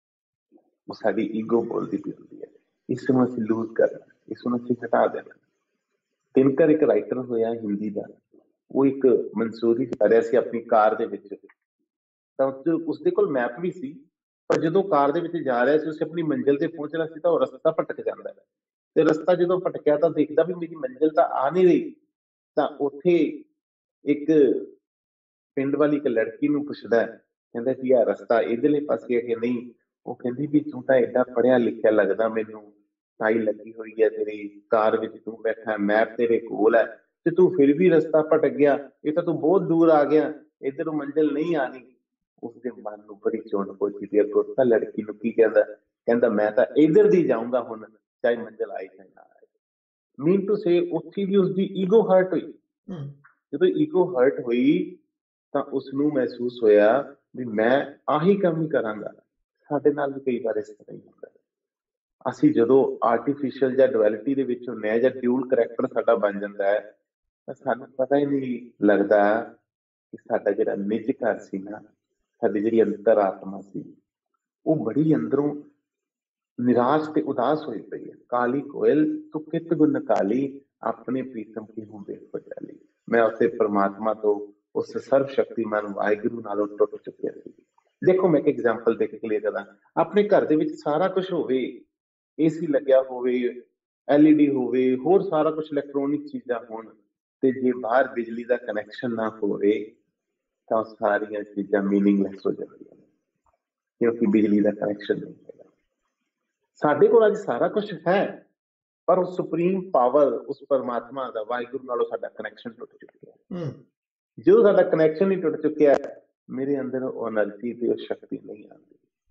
ਉਹ ਸਾਡੀ ਈਗੋ ਬੋਲਦੀ ਪਈ ਹੁੰਦੀ ਹੈ। ਇਸ ਨੂੰ ਅਸੀਂ ਲੂਜ਼ ਕਰਨਾ, ਇਸ ਨੂੰ ਅਸੀਂ ਹਟਾ ਦੇਣਾ। ਦਿਨਕਰ ਇੱਕ ਰਾਈਟਰ ਹੋਇਆ ਹਿੰਦੀ ਦਾ, ਉਹ ਇੱਕ ਮਨਸੂਰੀ ਕਰ ਰਿਹਾ ਸੀ ਆਪਣੀ ਕਾਰ ਦੇ ਵਿੱਚ, ਤਾਂ ਉਸਦੇ ਕੋਲ ਮੈਪ ਵੀ ਸੀ ਪਰ ਜਦੋਂ ਕਾਰ ਦੇ ਵਿੱਚ ਜਾ ਰਿਹਾ ਸੀ, ਉਸੇ ਆਪਣੀ ਮੰਜ਼ਿਲ ਤੇ ਪਹੁੰਚਣਾ ਸੀ ਤਾਂ ਉਹ ਰਸਤਾ ਭਟਕ ਜਾਂਦਾ ਹੈ, ਤੇ ਰਸਤਾ ਜਦੋਂ ਭਟਕਿਆ ਤਾਂ ਦੇਖਦਾ ਵੀ ਮੇਰੀ ਮੰਜ਼ਿਲ ਤਾਂ ਆ ਨਹੀਂ ਰਹੀ। ਤਾਂ ਉੱਥੇ ਇੱਕ ਪਿੰਡ ਵਾਲੀ ਇੱਕ ਲੜਕੀ ਨੂੰ ਪੁੱਛਦਾ, ਕਹਿੰਦਾ ਕਿ ਆਹ ਰਸਤਾ ਇਧਰਲੇ ਪਾਸੇ ਹੈ ਕਿ ਨਹੀਂ? ਉਹ ਕਹਿੰਦੀ ਵੀ ਤੂੰ ਤਾਂ ਏਡਾ ਪੜ੍ਹਿਆ ਲਿਖਿਆ ਲੱਗਦਾ ਮੈਨੂੰ, ਟਾਈ ਲੱਗੀ ਹੋਈ ਹੈ ਤੇਰੀ, ਕਾਰ ਵਿੱਚ ਤੂੰ ਬੈਠਾ, ਮੈਪ ਤੇਰੇ ਕੋਲ ਹੈ, ਤੇ ਤੂੰ ਫਿਰ ਵੀ ਰਸਤਾ ਭਟਕ ਗਿਆ, ਇਹ ਤਾਂ ਤੂੰ ਬਹੁਤ ਦੂਰ ਆ ਗਿਆ, ਇੱਧਰ ਮੰਜ਼ਿਲ ਨਹੀਂ ਆਣੀ। ਉਸਦੇ ਮਨ ਨੂੰ ਬੜੀ ਚੋਟ ਪਹੁੰਚੀ ਤੇ ਅੱਗੋਂ ਤਾਂ ਲੜਕੀ ਨੂੰ ਕੀ ਕਹਿੰਦਾ, ਕਹਿੰਦਾ ਮੈਂ ਤਾਂ ਇੱਧਰ ਦੀ ਜਾਊਂਗਾ ਹੁਣ, ਚਾਹੇ ਮੰਜ਼ਿਲ ਆਏ ਚਾਹੇ ਨਾ ਆਏ। ਮੀਨ ਟੂ ਸੇ ਉੱਥੇ ਵੀ ਉਸਦੀ ਈਗੋ ਹਰਟ ਹੋਈ। ਜਦੋਂ ਈਗੋ ਹਰਟ ਹੋਈ ਤਾਂ ਉਸਨੂੰ ਮਹਿਸੂਸ ਹੋਇਆ ਵੀ ਮੈਂ ਆਹੀ ਕੰਮ ਹੀ ਕਰਾਂਗਾ। ਸਾਡੇ ਨਾਲ ਵੀ ਕਈ ਵਾਰ ਇਸ ਤਰ੍ਹਾਂ ਹੀ ਹੁੰਦਾ, ਅਸੀਂ ਜਦੋਂ ਆਰਟੀਫਿਸ਼ੀਅਲ ਜਾਂ ਡੁਐਲਿਟੀ ਦੇ ਵਿੱਚ ਹੁੰਦੇ ਹਾਂ ਜਾਂ ਡਿਊਲ ਕਰੈਕਟਰ ਸਾਡਾ ਬਣ ਜਾਂਦਾ ਹੈ, ਤਾਂ ਸਾਨੂੰ ਪਤਾ ਹੀ ਨਹੀਂ ਲੱਗਦਾ ਕਿ ਸਾਡਾ ਜਿਹੜਾ ਨਿੱਜ ਘਰ ਸੀ ਨਾ, ਸਾਡੀ ਜਿਹੜੀ ਅੰਤਰ ਆਤਮਾ ਸੀ, ਉਹ ਬੜੀ ਅੰਦਰੋਂ ਨਿਰਾਸ਼ ਤੇ ਉਦਾਸ ਹੋਈ ਪਈ ਹੈ। ਕਾਲੀ ਕੋਇਲ ਤੂੰ ਕਿਤ ਗੁਣ ਕਾਲੀ, ਆਪਣੇ ਪ੍ਰੀਤਮ ਕੀ ਹੂੰ ਵੇਖੋ ਜਾਲੀ। ਮੈਂ ਉਸੇ ਪਰਮਾਤਮਾ ਤੋਂ, ਉਸ ਸਰਵ ਸ਼ਕਤੀਮਾਨ ਵਾਹਿਗੁਰੂ ਨਾਲੋਂ ਟੁੱਟ ਚੁੱਕਿਆ ਸੀ। ਦੇਖੋ ਮੈਂ ਇੱਕ ਐਗਜ਼ਾਮਪਲ ਦੇ ਕੇ ਕਲੀਅਰ ਕਰਾਂ, ਆਪਣੇ ਘਰ ਦੇ ਵਿੱਚ ਸਾਰਾ ਕੁਝ ਹੋਵੇ, ਏਸੀ ਲੱਗਿਆ ਹੋਵੇ, ਐਲਈਡੀ ਹੋਵੇ, ਹੋਰ ਸਾਰਾ ਕੁਝ ਇਲੈਕਟ੍ਰੋਨਿਕ ਚੀਜ਼ਾਂ ਹੋਣ, ਤੇ ਜੇ ਬਾਹਰ ਬਿਜਲੀ ਦਾ ਕਨੈਕਸ਼ਨ ਨਾ ਹੋਵੇ ਤਾਂ ਸਾਰੀਆਂ ਚੀਜ਼ਾਂ ਮੀਨਿੰਗਲੈਸ ਹੋ ਜਾਂਦੀਆਂ ਨੇ, ਕਿਉਂਕਿ ਬਿਜਲੀ ਦਾ ਕਨੈਕਸ਼ਨ ਨਹੀਂ ਹੈਗਾ। ਸਾਡੇ ਕੋਲ ਅੱਜ ਸਾਰਾ ਕੁਝ ਹੈ, ਪਰ ਉਹ ਸੁਪਰੀਮ ਪਾਵਰ, ਉਸ ਪਰਮਾਤਮਾ ਦਾ, ਵਾਹਿਗੁਰੂ ਨਾਲੋਂ ਸਾਡਾ ਕਨੈਕਸ਼ਨ ਟੁੱਟ ਚੁੱਕਿਆ। ਜਦੋਂ ਸਾਡਾ ਕਨੈਕਸ਼ਨ ਹੀ ਟੁੱਟ ਚੁੱਕਿਆ, ਮੇਰੇ ਅੰਦਰ ਉਹ એનર્ਜੀ ਤੇ ਉਹ ਸ਼ਕਤੀ ਨਹੀਂ ਆਉਂਦੀ।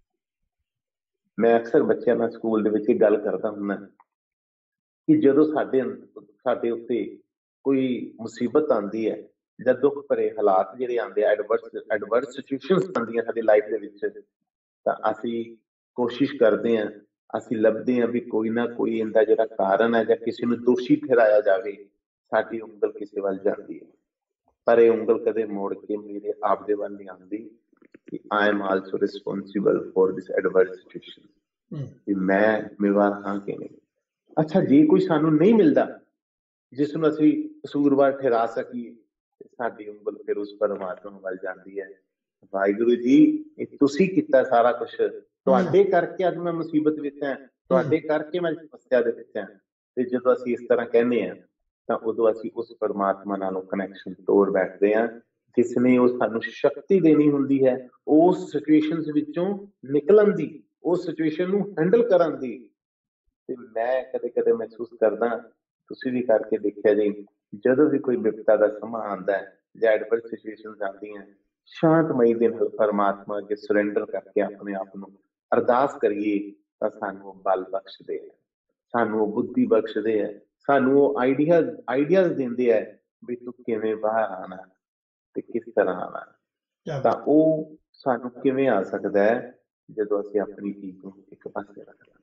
ਮੈਂ ਅਕਸਰ ਬੱਚਿਆਂ ਨਾਲ ਸਕੂਲ ਦੇ ਵਿੱਚ ਇਹ ਗੱਲ ਕਰਦਾ ਹੁੰਦਾ ਕਿ ਜਦੋਂ ਸਾਡੇ ਸਾਡੇ ਉੱਤੇ ਕੋਈ ਮੁਸੀਬਤ ਆਉਂਦੀ ਹੈ ਜਾਂ ਦੁੱਖ ਭਰੇ ਹਾਲਾਤ ਜਿਹੜੇ ਆਉਂਦੇ ਆ, ਐਡਵਰਸ ਐਡਵਰਸ ਸਿਚੁਏਸ਼ਨਸ ਆਉਂਦੀਆਂ ਸਾਡੀ ਲਾਈਫ ਦੇ ਵਿੱਚ, ਤਾਂ ਅਸੀਂ ਕੋਸ਼ਿਸ਼ ਕਰਦੇ ਹਾਂ, ਅਸੀਂ ਲੱਭਦੇ ਹਾਂ ਵੀ ਕੋਈ ਨਾ ਕੋਈ ਇਹਦਾ ਜਿਹੜਾ ਕਾਰਨ ਹੈ ਜਾਂ ਕਿਸੇ ਨੂੰ ਦੋਸ਼ੀ ਠਹਿਰਾਇਆ ਜਾਵੇ। ਸਾਡੀ ਉਂਗਲ ਕਿਸੇ ਵੱਲ ਜਾਂਦੀ ਹੈ, ਪਰ ਇਹ ਉਂਗਲ ਕਦੇ ਮੋੜ ਕੇ ਮੇਰੇ ਆਪ ਦੇ ਵੱਲ ਨਹੀਂ ਆਉਂਦੀ ਕਿ I am also responsible for this adverse situation, ਕਿ ਮੈਂ ਜ਼ਿੰਮੇਵਾਰ ਹਾਂ ਕਿ ਨਹੀਂ। ਅੱਛਾ, ਜੇ ਕੋਈ ਸਾਨੂੰ ਨਹੀਂ ਮਿਲਦਾ ਜਿਸ ਨੂੰ ਅਸੀਂ ਕਸੂਰਵਾਰ ਠਹਿਰਾ ਸਕੀਏ, ਸਾਡੀ ਉਂਗਲ ਫਿਰ ਉਸ ਪਰਮਾਤਮਾ ਵੱਲ ਜਾਂਦੀ ਹੈ, ਵਾਹਿਗੁਰੂ ਜੀ ਇਹ ਤੁਸੀਂ ਕੀਤਾ ਸਾਰਾ ਕੁਝ, ਤੁਹਾਡੇ ਕਰਕੇ ਅੱਜ ਮੈਂ ਮੁਸੀਬਤ ਵਿੱਚ ਹਾਂ, ਤੁਹਾਡੇ ਕਰਕੇ ਮੈਂ ਸਮੱਸਿਆ ਦੇ ਵਿੱਚ ਹਾਂ। ਤੇ ਜਦੋਂ ਅਸੀਂ ਇਸ ਤਰ੍ਹਾਂ ਕਹਿੰਦੇ ਹਾਂ ਤਾਂ ਉਦੋਂ ਅਸੀਂ ਉਸ ਪਰਮਾਤਮਾ ਨਾਲੋਂ ਕਨੈਕਸ਼ਨ ਤੋੜ ਬੈਠਦੇ ਹਾਂ, ਜਿਸ ਨੇ ਉਹ ਸਾਨੂੰ ਸ਼ਕਤੀ ਦੇਣੀ ਹੁੰਦੀ ਹੈ ਉਸ ਸਿਚੁਏਸ਼ਨਸ ਵਿੱਚੋਂ ਨਿਕਲਣ ਦੀ, ਉਸ ਸਿਚੁਏਸ਼ਨ ਨੂੰ ਹੈਂਡਲ ਕਰਨ ਦੀ। ਤੇ ਮੈਂ ਕਦੇ ਕਦੇ ਮਹਿਸੂਸ ਕਰਦਾ, ਤੁਸੀਂ ਵੀ ਕਰਕੇ ਦੇਖਿਆ ਜੀ, ਜਦੋਂ ਵੀ ਕੋਈ ਵਿਪਤਾ ਦਾ ਸਮਾਂ ਆਉਂਦਾ ਹੈ ਜਾਂ ਐਡਵਰਸ ਸਿਚੁਏਸ਼ਨਸ ਆਉਂਦੀਆਂ, ਸ਼ਾਂਤਮਈ ਦੇ ਨਾਲ ਪਰਮਾਤਮਾ ਅੱਗੇ ਸਰੈਂਡਰ ਕਰਕੇ ਆਪਣੇ ਆਪ ਨੂੰ ਅਰਦਾਸ ਕਰੀਏ ਤਾਂ ਸਾਨੂੰ ਉਹ ਬਲ ਬਖਸ਼ਦੇ ਹੈ, ਸਾਨੂੰ ਉਹ ਬੁੱਧੀ ਬਖਸ਼ਦੇ ਹੈ, ਸਾਨੂੰ ਉਹ ਆਈਡੀਆ ਆਈਡੀਆਜ਼ ਦਿੰਦੇ ਹੈ ਵੀ ਤੂੰ ਕਿਵੇਂ ਬਾਹਰ ਆਉਣਾ ਤੇ ਕਿਸ ਤਰ੍ਹਾਂ ਆਉਣਾ। ਤਾਂ ਉਹ ਸਾਨੂੰ ਕਿਵੇਂ ਆ ਸਕਦਾ ਹੈ, ਜਦੋਂ ਅਸੀਂ ਆਪਣੀ ਈਗੋ ਇੱਕ ਪਾਸੇ ਰੱਖ ਲਾਂਗੇ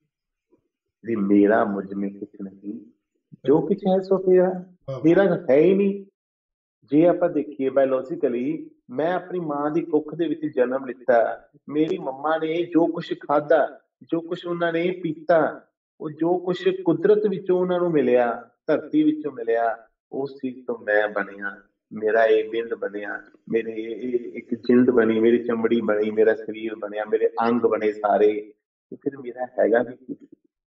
ਵੀ ਮੇਰਾ ਮੁਝ ਮੇਂ ਕੁਛ ਨਹੀਂ, ਜੋ ਕੁਛ ਹੈ ਸੋ ਤੇਰਾ, ਤੇਰਾ ਹੈ ਹੀ ਨਹੀਂ। ਜੇ ਆਪਾਂ ਦੇਖੀਏ ਬਾਇਓਲੋਜੀਕਲੀ, ਮੈਂ ਆਪਣੀ ਮਾਂ ਦੀ ਕੁੱਖ ਦੇ ਵਿੱਚ ਜਨਮ ਲਿੱਤਾ, ਮੇਰੀ ਮੰਮਾ ਨੇ ਜੋ ਕੁਛ ਖਾਧਾ, ਜੋ ਕੁਛ ਉਹਨਾਂ ਨੇ ਪੀਤਾ, ਉਹ ਜੋ ਕੁਛ ਕੁਦਰਤ ਵਿੱਚੋਂ ਉਹਨਾਂ ਨੂੰ ਮਿਲਿਆ, ਧਰਤੀ ਵਿੱਚੋਂ ਮਿਲਿਆ, ਉਸ ਚੀਜ਼ ਤੋਂ ਮੈਂ ਬਣਿਆ, ਮੇਰਾ ਇਹ ਬਿੰਦ ਬਣਿਆ, ਮੇਰੇ ਇਹ ਇੱਕ ਜਿਲਦ ਬਣੀ, ਮੇਰੀ ਚਮੜੀ ਬਣੀ, ਮੇਰਾ ਸਰੀਰ ਬਣਿਆ, ਮੇਰੇ ਅੰਗ ਬਣੇ ਸਾਰੇ, ਤੇ ਫਿਰ ਮੇਰਾ ਹੈਗਾ ਵੀ ਕੀ?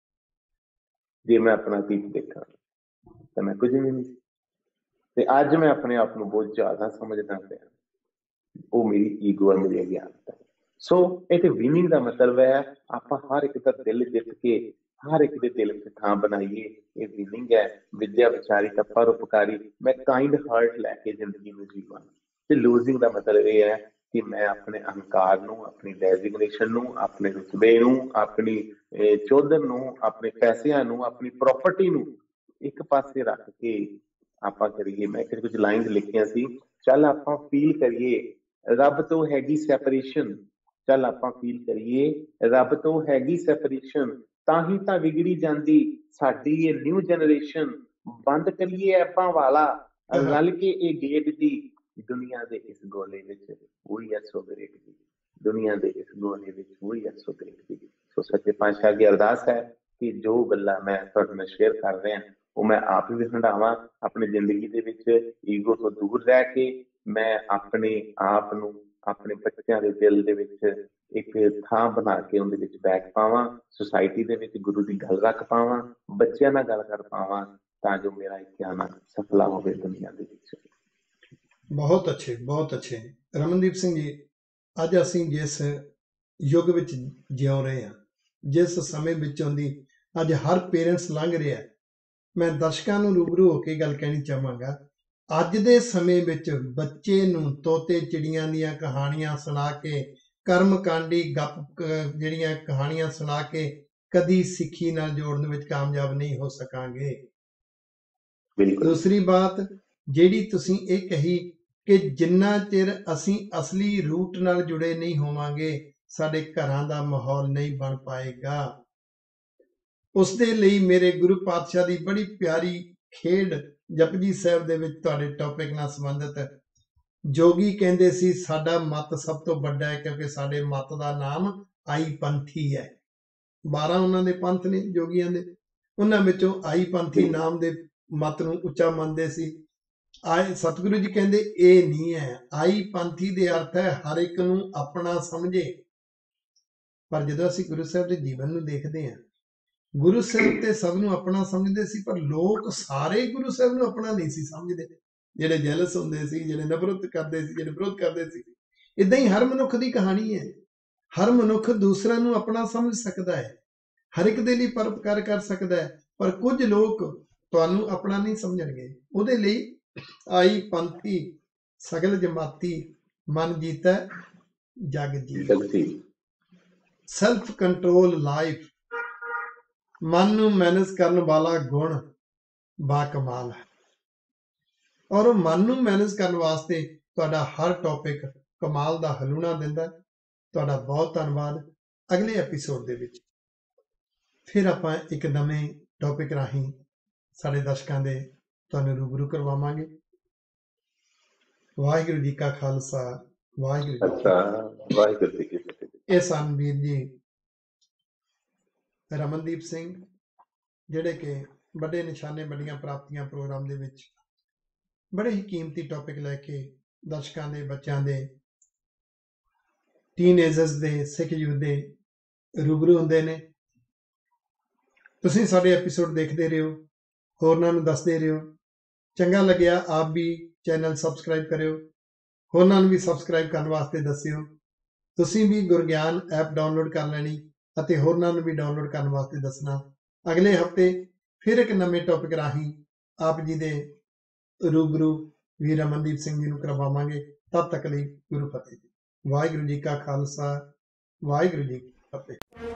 ਜੇ ਮੈਂ ਆਪਣਾ ਅਤੀਤ ਦੇਖਾਂ ਤਾਂ ਮੈਂ ਕੁਝ ਵੀ ਨਹੀਂ। ਤੇ ਅੱਜ ਮੈਂ ਆਪਣੇ ਆਪ ਨੂੰ ਬਹੁਤ ਜ਼ਿਆਦਾ ਸਮਝਦਾ ਪਿਆ, ਉਹ ਮੇਰੀ ਈਗੋ ਹੈ, ਮੇਰੀ ਅਗਿਆਨਤਾ। ਸੋ ਇਹ ਵਿਨਿੰਗ ਦਾ ਮਤਲਬ ਹੈ ਆਪਾਂ ਹਰ ਇੱਕ ਦਾ ਦਿਲ ਜਿੱਤ ਕੇ ਹਰ ਇੱਕ ਦੇ ਦਿਲ ਵਿੱਚ ਥਾਂ ਬਣਾਈਏ, ਇਹ ਵਿਨਿੰਗ ਹੈ। ਵਿਦਿਆ ਵਿਚਾਰੀ ਤਾਂ ਪਰਉਪਕਾਰੀ, ਮੈਂ ਕਾਈਂਡ ਹਾਰਟ ਲੈ ਕੇ ਜ਼ਿੰਦਗੀ ਨੂੰ ਜੀਵਾਂ। ਤੇ ਲੂਜ਼ਿੰਗ ਦਾ ਮਤਲਬ ਇਹ ਹੈ ਕਿ ਮੈਂ ਆਪਣੇ ਅਹੰਕਾਰ ਨੂੰ, ਆਪਣੀ ਡੈਜ਼ਿਗਨੇਸ਼ਨ ਨੂੰ, ਆਪਣੇ ਰੁਤਬੇ ਨੂੰ, ਆਪਣੀ ਚੌਧਰ ਨੂੰ, ਆਪਣੇ ਪੈਸਿਆਂ ਨੂੰ, ਆਪਣੀ ਪ੍ਰਾਪਰਟੀ ਨੂੰ ਇੱਕ ਪਾਸੇ ਰੱਖ ਕੇ ਆਪਾਂ ਕਰੀਏ। ਮੈਂ ਕਿਤੇ ਕੁਝ ਲਾਈਨਸ ਲਿਖੀਆਂ ਸੀ, ਚੱਲ ਆਪਾਂ ਫੀਲ ਕਰੀਏ ਰੱਬ ਤੋਂ ਹੈਗੀ ਸੈਪਰੇਸ਼ਨ, ਚੱਲ ਆਪਾਂ ਫੀਲ ਕਰੀਏ ਰੱਬ ਤੋਂ ਹੈਗੀ ਸੈਪਰੇਸ਼ਨ, ਤਾਂ ਹੀ ਤਾਂ ਵਿਗੜੀ ਜਾਂਦੀ ਸਾਡੀ ਇਹ ਨਿਊ ਜਨਰੇਸ਼ਨ। ਬੰਦ ਕਰੀਏ ਐਪਾਂ ਵਾਲਾ, ਰਲ ਕੇ ਇਹ ਗੇਟ ਦੀ, ਦੁਨੀਆ ਦੇ ਇਸ ਗੋਲੇ ਵਿੱਚ ਉਹੀ ਹੈ ਸੋ ਗ੍ਰੇਟ ਦੀ, ਦੁਨੀਆ ਦੇ ਇਸ ਗੋਲੇ ਵਿੱਚ ਉਹੀ ਹੈ ਸੋ ਗ੍ਰੇਟ ਦੀ। ਸੋ ਸੱਚੇ ਪਾਤਸ਼ਾਹ ਅੱਗੇ ਅਰਦਾਸ ਹੈ ਕਿ ਜੋ ਗੱਲਾਂ ਮੈਂ ਤੁਹਾਡੇ ਨਾਲ ਸ਼ੇਅਰ ਕਰ ਰਿਹਾ ਉਹ ਮੈਂ ਆਪ ਵੀ ਹੰਡਾਵਾਂ ਆਪਣੀ ਜ਼ਿੰਦਗੀ ਦੇ ਵਿੱਚ, ਈਗੋ ਤੋਂ ਦੂਰ ਰਹਿ ਕੇ ਮੈਂ ਆਪਣੇ ਆਪ ਨੂੰ ਆਪਣੇ ਬੱਚਿਆਂ ਦੇ ਦਿਲ ਦੇ ਵਿੱਚ ਇੱਕ ਥਾਂ ਬਣਾ ਕੇ ਉਹਦੇ ਵਿੱਚ ਬੈਠ ਪਾਵਾਂ, ਸੁਸਾਇਟੀ ਦੇ ਵਿੱਚ ਗੁਰੂ ਦੀ ਗੱਲ ਰੱਖ ਪਾਵਾਂ, ਬੱਚਿਆਂ ਨਾਲ ਗੱਲ ਕਰ ਪਾਵਾਂ, ਤਾਂ ਜੋ ਮੇਰਾ ਇੱਥੇ ਆਉਣਾ ਸਫਲਾ ਹੋਵੇ ਦੁਨੀਆ ਦੇ ਵਿੱਚ। ਬਹੁਤ ਅੱਛੇ, ਬਹੁਤ ਅੱਛੇ। ਰਮਨਦੀਪ ਸਿੰਘ ਜੀ, ਅੱਜ ਅਸੀਂ ਜਿਸ ਯੁੱਗ ਵਿੱਚ ਜਿਉ ਰਹੇ ਹਾਂ, ਜਿਸ ਸਮੇਂ ਵਿੱਚੋਂ ਦੀ ਅੱਜ ਹਰ ਪੇਰੈਂਟਸ ਲੰਘ ਰਿਹਾ, ਮੈਂ ਦਰਸ਼ਕਾਂ ਨੂੰ ਰੂਬਰੂ ਹੋ ਕੇ ਗੱਲ ਕਹਿਣੀ ਚਾਹਾਂਗਾ। ਅੱਜ ਦੇ ਸਮੇਂ ਵਿੱਚ ਬੱਚੇ ਨੂੰ ਤੋਤੇ ਚਿੜੀਆਂ ਦੀਆਂ ਕਹਾਣੀਆਂ ਸੁਣਾ ਕੇ, ਕਰਮਕਾਂਡੀ ਗੱਪ ਜਿਹੜੀਆਂ ਕਹਾਣੀਆਂ ਸੁਣਾ ਕੇ ਕਦੀ ਸਿੱਖੀ ਨਾਲ ਜੋੜਨ ਵਿੱਚ ਕਾਮਯਾਬ ਨਹੀਂ ਹੋ ਸਕਾਂਗੇ। ਦੂਸਰੀ ਬਾਤ ਜਿਹੜੀ ਤੁਸੀਂ ਇਹ ਕਹੀ ਕਿ ਜਿੰਨਾ ਚਿਰ ਅਸੀਂ ਅਸਲੀ ਰੂਟ ਨਾਲ ਜੁੜੇ ਨਹੀਂ ਹੋਵਾਂਗੇ, ਸਾਡੇ ਘਰਾਂ ਦਾ ਮਾਹੌਲ ਨਹੀਂ ਬਣ ਪਾਏਗਾ। ਉਸ ਦੇ ਲਈ ਮੇਰੇ ਗੁਰੂ ਪਾਤਸ਼ਾਹ ਦੀ ਬੜੀ ਪਿਆਰੀ ਖੇਡ ਜਪਜੀ ਸਾਹਿਬ ਦੇ ਵਿੱਚ ਤੁਹਾਡੇ ਟੌਪਿਕ ਨਾਲ ਸੰਬੰਧਿਤ ਜੋਗੀ ਕਹਿੰਦੇ ਸੀ, ਸਾਡਾ ਮਤ ਸਭ ਤੋਂ ਵੱਡਾ ਹੈ ਕਿਉਂਕਿ ਸਾਡੇ ਮਤ ਦਾ ਨਾਮ ਆਈ ਪੰਥੀ ਹੈ। ਬਾਰਾਂ ਉਹਨਾਂ ਦੇ ਪੰਥ ਨੇ ਜੋਗੀਆਂ ਦੇ, ਉਹਨਾਂ ਵਿੱਚੋਂ ਆਈ ਪੰਥੀ ਨਾਮ ਦੇ ਮਤ ਨੂੰ ਉੱਚਾ ਮੰਨਦੇ ਸੀ। ਆਏ ਸਤਿਗੁਰੂ ਜੀ ਕਹਿੰਦੇ ਇਹ ਨਹੀਂ ਹੈ। ਆਈ ਪੰਥੀ ਦੇ ਅਰਥ ਹੈ ਹਰ ਇੱਕ ਨੂੰ ਆਪਣਾ ਸਮਝੇ। ਪਰ ਜਦੋਂ ਅਸੀਂ ਗੁਰੂ ਸਾਹਿਬ ਦੇ ਜੀਵਨ ਨੂੰ ਦੇਖਦੇ ਹਾਂ, ਗੁਰੂ ਸਾਹਿਬ ਤੇ ਸਭ ਨੂੰ ਆਪਣਾ ਸਮਝਦੇ ਸੀ, ਪਰ ਲੋਕ ਸਾਰੇ ਗੁਰੂ ਸਾਹਿਬ ਨੂੰ ਆਪਣਾ ਨਹੀਂ ਸੀ ਸਮਝਦੇ। ਜਿਹੜੇ ਜੈਲਸ ਹੁੰਦੇ ਸੀ, ਜਿਹੜੇ ਨਫ਼ਰਤ ਕਰਦੇ ਸੀ, ਜਿਹੜੇ ਵਿਰੋਧ ਕਰਦੇ ਸੀ। ਇਦਾਂ ਹੀ ਹਰ ਮਨੁੱਖ ਦੀ ਕਹਾਣੀ ਹੈ। ਹਰ ਮਨੁੱਖ ਦੂਸਰਿਆਂ ਨੂੰ ਆਪਣਾ ਸਮਝ ਸਕਦਾ ਹੈ, ਹਰ ਇੱਕ ਦੇ ਲਈ ਪਰਉਪਕਾਰ ਕਰ ਸਕਦਾ ਹੈ, ਪਰ ਕੁਝ ਲੋਕ ਤੁਹਾਨੂੰ ਆਪਣਾ ਨਹੀਂ ਸਮਝਣਗੇ। ਉਹਦੇ ਲਈ ਆਈ ਪੰਥੀ ਸਗਲ ਜਮਾਤੀ ਮਨ ਜੀਤਾ ਜਗ ਜੀ। ਸੈਲਫ ਕੰਟਰੋਲ ਲਾਈਫ, ਮਨ ਨੂੰ ਮੈਨੇਜ ਕਰਨ ਵਾਲਾ ਗੁਣ ਬਾ ਕਮਾਲ ਹੈ। ਔਰ ਉਹ ਮਨ ਨੂੰ ਮੈਨੇਜ ਕਰਨ ਵਾਸਤੇ ਤੁਹਾਡਾ ਹਰ ਟੌਪਿਕ ਕਮਾਲ ਦਾ ਹਲੂਣਾ ਦਿੰਦਾ। ਤੁਹਾਡਾ ਬਹੁਤ ਧੰਨਵਾਦ। ਅਗਲੇ ਐਪੀਸੋਡ ਦੇ ਵਿੱਚ ਫਿਰ ਆਪਾਂ ਇੱਕ ਨਵੇਂ ਟੌਪਿਕ ਰਾਹੀਂ ਸਾਡੇ ਦਰਸ਼ਕਾਂ ਦੇ ਤੁਹਾਨੂੰ ਰੂਬਰੂ ਕਰਵਾਵਾਂਗੇ। ਵਾਹਿਗੁਰੂ ਜੀ ਕਾ ਖਾਲਸਾ, ਵਾਹਿਗੁਰੂ ਜੀ ਵਾਹਿਗੁਰੂ ਜੀ ਕੀ ਫਤਿਹ। ਇਹ ਸਨ ਵੀਰ ਜੀ ਰਮਨਦੀਪ ਸਿੰਘ, ਜਿਹੜੇ ਕਿ ਵੱਡੇ ਨਿਸ਼ਾਨੇ ਵੱਡੀਆਂ ਪ੍ਰਾਪਤੀਆਂ ਪ੍ਰੋਗਰਾਮ ਦੇ ਵਿੱਚ ਬੜੇ ਹੀ ਕੀਮਤੀ ਟੌਪਿਕ ਲੈ ਕੇ ਦਰਸ਼ਕਾਂ ਦੇ, ਬੱਚਿਆਂ ਦੇ, ਟੀਨਏਜਰਸ ਦੇ, ਸਿੱਖ ਯੂਥ ਦੇ ਰੂਬਰੂ ਹੁੰਦੇ ਨੇ। ਤੁਸੀਂ ਸਾਡੇ ਐਪੀਸੋਡ ਦੇਖਦੇ ਰਹੋ, ਹੋਰਨਾਂ ਨੂੰ ਦੱਸਦੇ ਰਹੋ। ਚੰਗਾ ਲੱਗਿਆ ਆਪ ਵੀ ਚੈਨਲ ਸਬਸਕ੍ਰਾਈਬ ਕਰਿਓ, ਹੋਰਨਾਂ ਨੂੰ ਵੀ ਸਬਸਕ੍ਰਾਈਬ ਕਰਨ ਵਾਸਤੇ ਦੱਸਿਓ। ਤੁਸੀਂ ਵੀ ਗੁਰਗਿਆਨ ਐਪ ਡਾਊਨਲੋਡ ਕਰ ਲੈਣੀ ਅਤੇ ਹੋਰਨਾਂ ਨੂੰ ਵੀ ਡਾਊਨਲੋਡ ਕਰਨ ਵਾਸਤੇ ਦੱਸਣਾ। ਅਗਲੇ ਹਫਤੇ ਫਿਰ ਇੱਕ ਨਵੇਂ ਟੌਪਿਕ ਰਾਹੀਂ ਆਪ ਜੀ ਦੇ ਰੂਬਰੂ ਵੀਰ ਰਮਨਦੀਪ ਸਿੰਘ ਜੀ ਨੂੰ ਕਰਵਾਵਾਂਗੇ। ਤਦ ਤੱਕ ਲਈ ਗੁਰੂ ਫਤਿਹ ਜੀ। ਵਾਹਿਗੁਰੂ ਜੀ ਕਾ ਖਾਲਸਾ, ਵਾਹਿਗੁਰੂ ਜੀ ਕੀ ਫਤਿਹ।